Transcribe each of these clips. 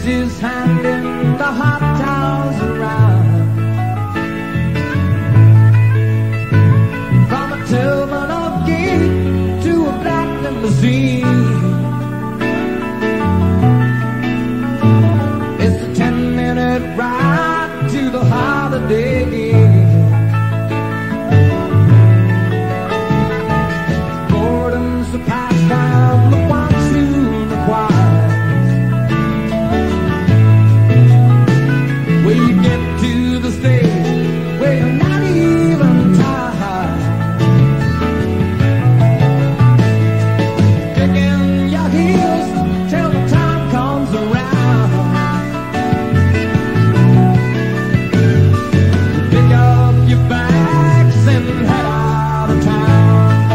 she's handing the hot towels around. From a terminal gate to a black limousine, it's a 10-minute ride to the Holiday Inn. Boredom's the pastime of one tune acquired, where you get to the stage where you're not even tired, kicking your heels till the time comes around. Pick up your bags and head out of town.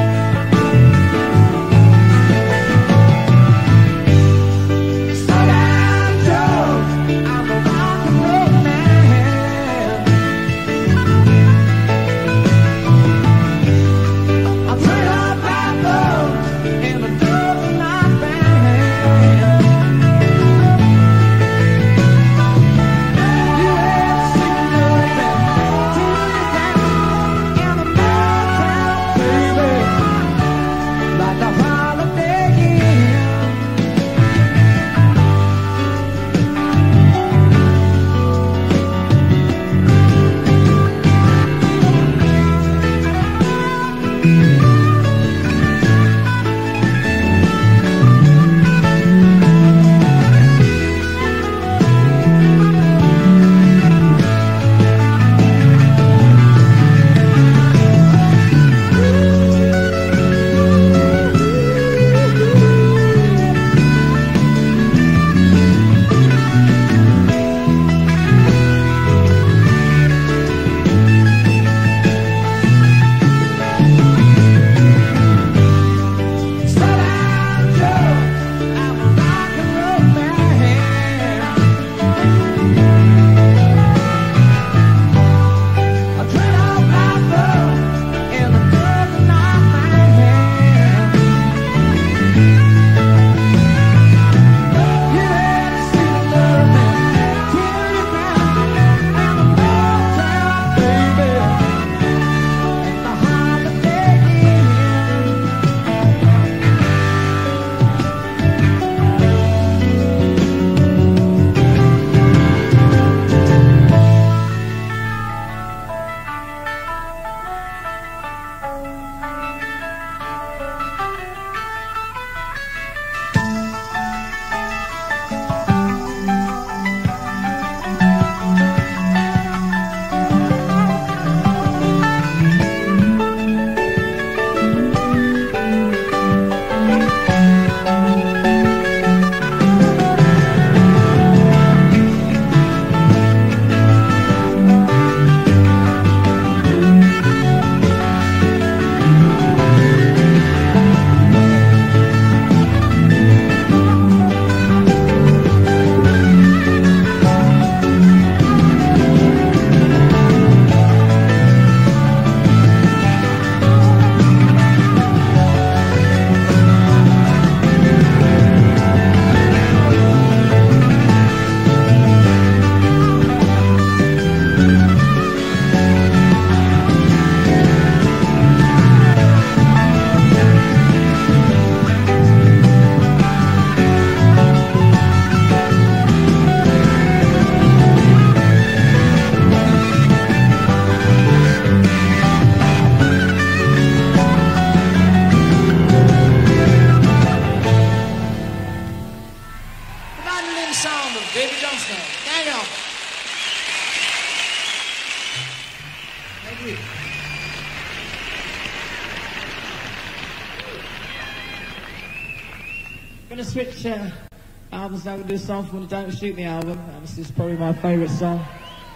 I'm going to switch albums now. I'm going to do a song from the Don't Shoot Me album. This is probably my favourite song.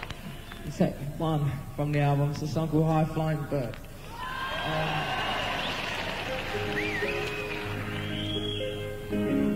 It's one from the album. It's a song called High Flying Bird.